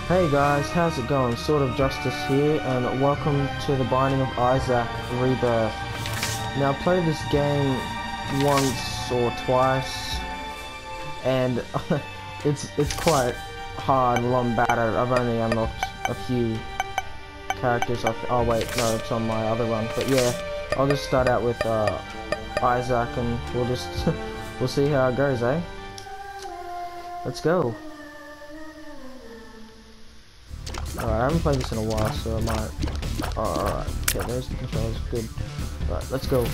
Hey guys, how's it going? SwordOfJustice here, and welcome to the Binding of Isaac Rebirth. Now, I played this game once or twice, and it's quite hard while I'm battered. I've only unlocked a few characters. Oh wait, no, it's on my other run. But yeah, I'll just start out with Isaac, and we'll see how it goes, eh? Let's go. Alright, I haven't played this in a while, so I might... Oh, alright. Okay, there's the controls. Good. Alright, let's go.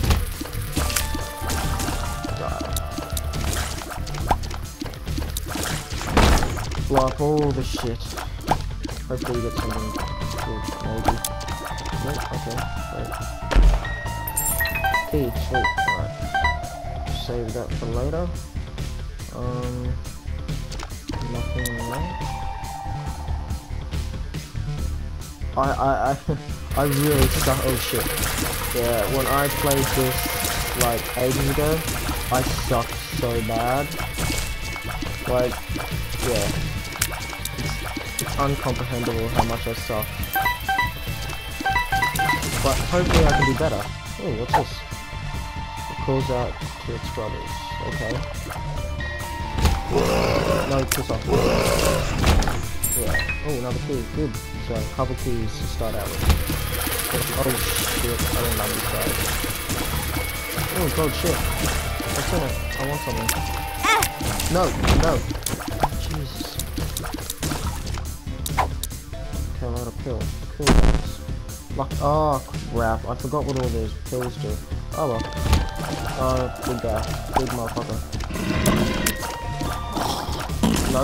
Blow up all the shit. Hopefully we get something good, maybe. Nope, okay, great. Key, sweet. Alright. Save that for later. Nothing in there. I really suck. Oh shit. Yeah, when I played this like ages ago, I sucked so bad. Like, yeah. It's uncomprehendable how much I suck. But hopefully I can do better. Oh, what's this? It calls out to its brothers. Okay. No, piss off. Yeah. Oh, another key. Good. So, a couple keys to start out with. Oh shit, I don't like these guys. Oh god, shit. What's in it? I want something. No, no. Jesus. Okay, a lot of pill guns. Like, oh crap, I forgot what all those pills do. Oh well. Oh, good guy. Good motherfucker. No.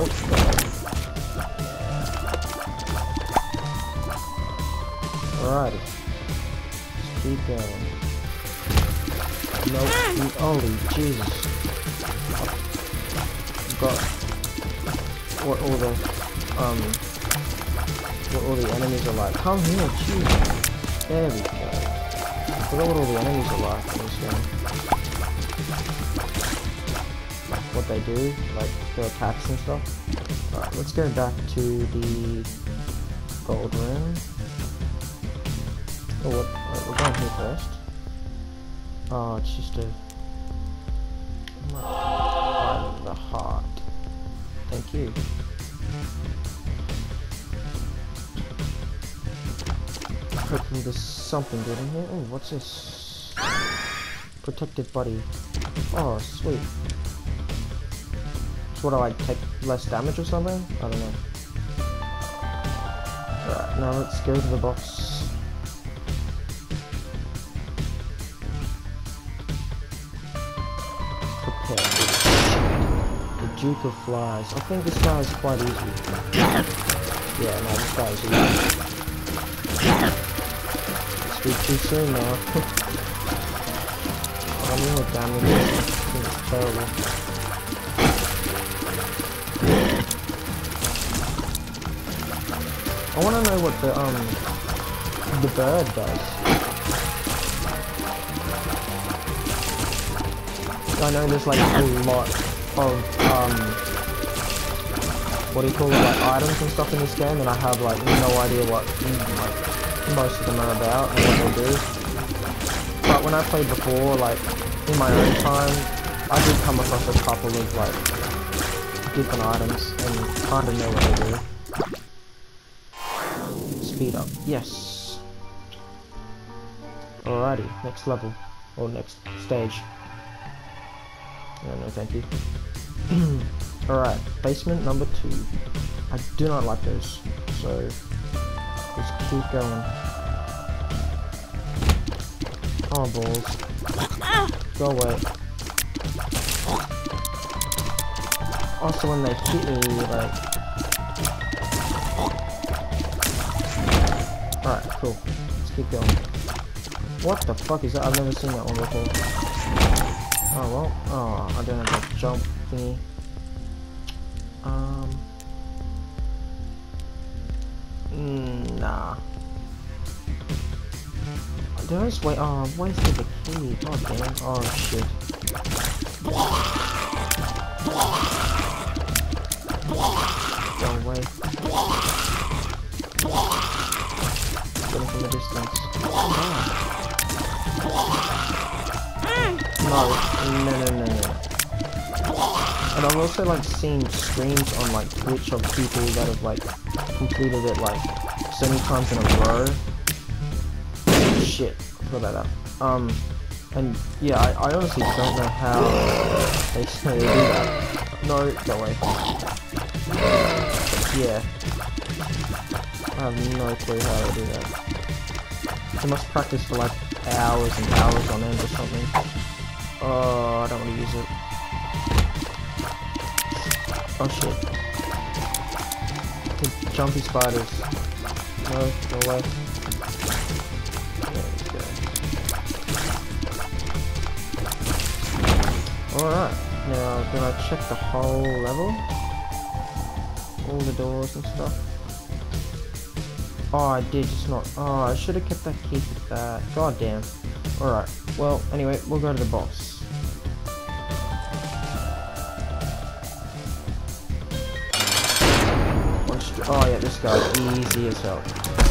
Alrighty. Let's keep going. Nope. Holy Jesus. Got what all the enemies are like. Come here, jeez. There we go. I forgot what all the enemies are like in this game. Like what they do, like their attacks and stuff. Alright, let's go back to the gold ring. Oh, we're going here first. Oh, it's just a... the heart. Thank you. Hopefully there's something good in here. Oh, what's this? Protective body. Oh, sweet. So what, do I take less damage or something? I don't know. Alright, now let's go to the box. The Duke of Flies. I think this guy is quite easy. Yeah, no, this guy is easy. Speak too soon now. I don't know what damage is. I think it's terrible. I want to know what the bird does. I know there's like a lot of what do you call it, like items and stuff in this game, and I have like no idea what like most of them are about and what they do. But when I played before, like in my own time, I did come across a couple of like different items and kind of know what they do. Speed up, yes. Alrighty, next level or next stage. No, thank you. Alright, basement number 2. I do not like those, so just keep going. Oh, balls. Go away. Also, when they hit me, like... Alright, cool. Let's keep going. What the fuck is that? I've never seen that one before. Oh well, oh, I don't have that jump thingy. Nah. Did I just wait? Oh, I wasted the key. God damn. Oh shit. Go away. No. And I've also like seen streams on like Twitch of people that have like completed it like so many times in a row. Shit, I forgot about that. And yeah, I honestly don't know how they do that. No, go away. Yeah. I have no clue how they do that. They must practice for like hours and hours on end or something. Oh, I don't want to use it. Oh shit. The jumpy spiders. No, go away. There we go. Alright, now did I check the whole level? All the doors and stuff? Oh, I did, just not. Oh, I should have kept that key for that. God damn. Alright, well, anyway, we'll go to the boss. Oh yeah, this guy's easy as hell.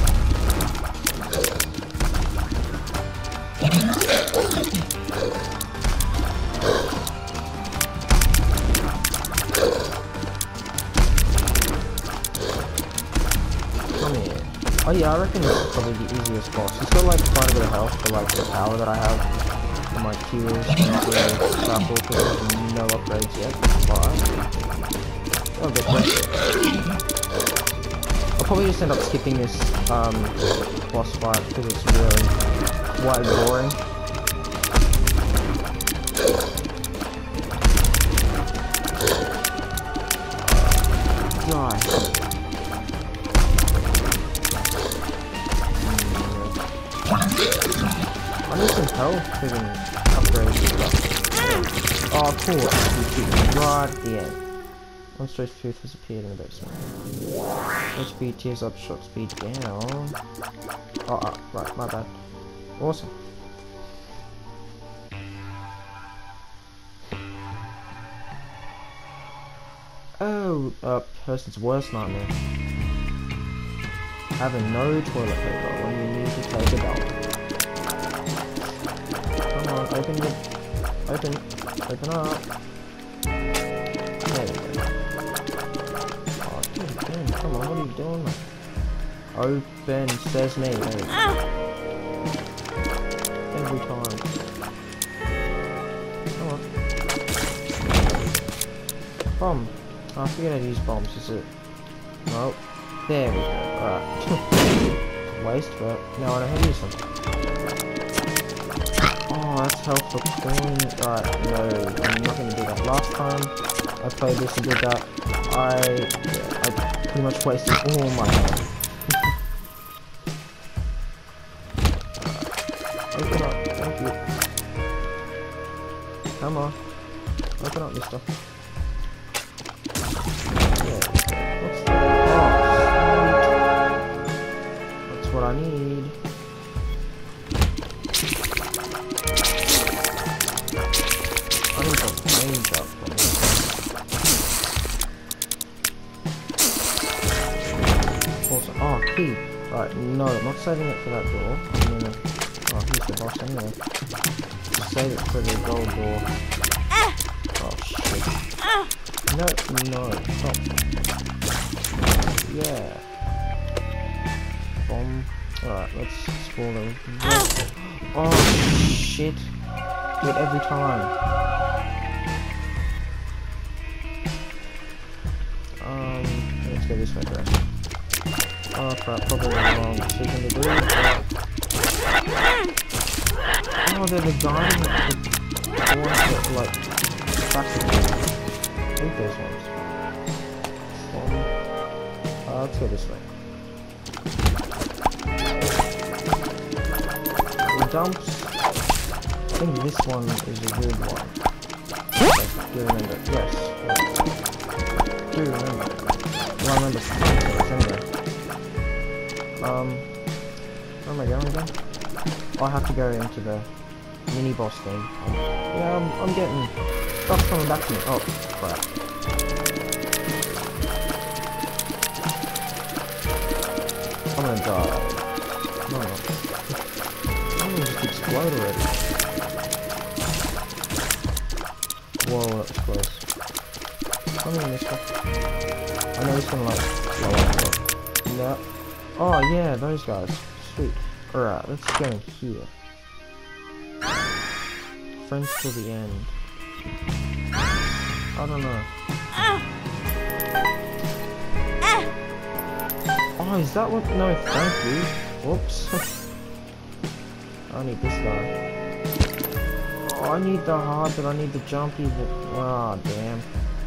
Come here. Oh yeah, I reckon this is probably the easiest boss. He's got like quite a bit of health for like the power that I have. And my Q is not really powerful because I have no upgrades yet. But I'll get there. I'll probably just end up skipping this boss fight because it's really quite boring. Die. I need some health freaking upgrades. Oh cool, right at the end. Monstrous tooth has appeared in the basement. HP tears up, shot speed down. Oh, right, my bad. Awesome. Oh, person's worst nightmare. Having no toilet paper when you need to take a dump. Come on, open it. Open up. There we go. Come on, what are you doing? Open sesame. Every time. Come on. Bomb. Oh, I forget how to use bombs, is it? No. There we go. Alright. Waste, but now I know how to use them. Oh, that's helpful coin. Alright, no, I'm not gonna do that. Last time I played this and did that, I pretty much wasted all my health. Open up, thank you. Come on. Open up, mister. Yeah. What's that? Oh, that's what I need. I need to range up from this. Oh, key. Right, no, I'm not saving it for that door. I'm gonna... Oh, here's the boss anyway. Save it for the gold door. Oh, shit. No, stop. Yeah. Bomb. Alright, let's explore them. Oh, shit. Do it every time. Let's go this way first. Oh crap, probably wrong decision to do. Oh, they're the Goddamit. The ones that like plastic. I think those ones. Let's go this way. The dumps. I think this one is a weird one. Do you remember? Yes. Do you remember? Well, I remember something anyway. Where am I going again? Oh, I have to go into the mini boss thing. Yeah, I'm getting stuff coming back to me. Oh, crap. I'm gonna die. No. explode already. Whoa, that was close. Come in this one. I know he's gonna like blow up. No. Oh yeah, those guys. Sweet. Alright, let's go in here. Friends till the end. I don't know. Oh, is that what? No, thank you. Whoops. I need this guy. Oh, I need the hard, but I need the jumpy. Ah, oh, damn.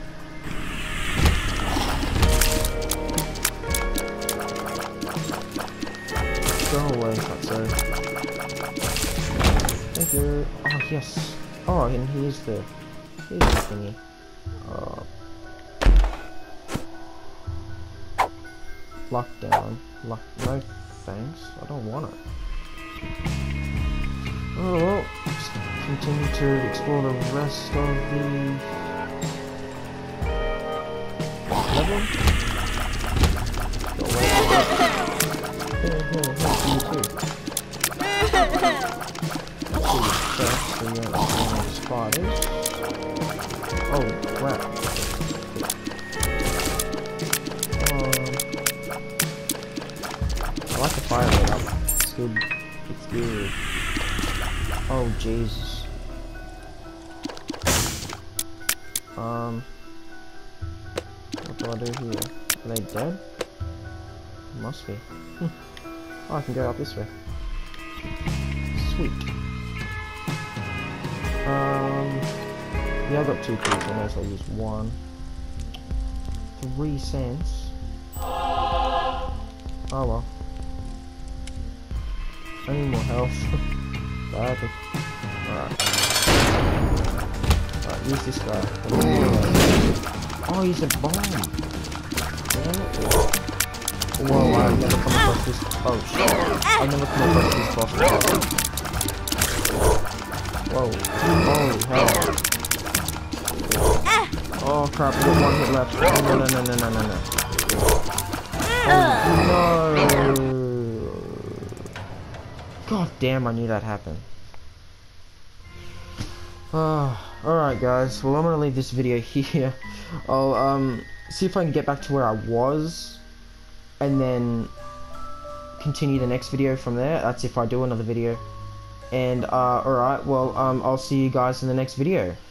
Go away, Fatso. Thank you. Oh, yes. Oh, and here's the thingy. Oh. Lockdown. No thanks. I don't want it. Oh well. Just continue to explore the rest of the level. Go away. Here, you too. Spiders. Oh, crap. I like the fire rate up. It's good. It's good. Oh, Jesus. What do I do here? Are they dead? Must be. Oh, I can go up this way. Sweet. Yeah, I got 2 keys, so I might as well use 1. 3 cents. Oh well. I need more health. Badly. Alright, use this guy. Oh, he's a bomb. Damn it. Whoa, I've never come across this. Oh shit. I've never come across this boss before. Whoa. Holy hell. Oh crap, we got 1 hit left. Oh, no. Oh no. God damn, I knew that happened. Alright guys, well I'm gonna leave this video here. I'll see if I can get back to where I was and then continue the next video from there. That's if I do another video. And alright, well I'll see you guys in the next video.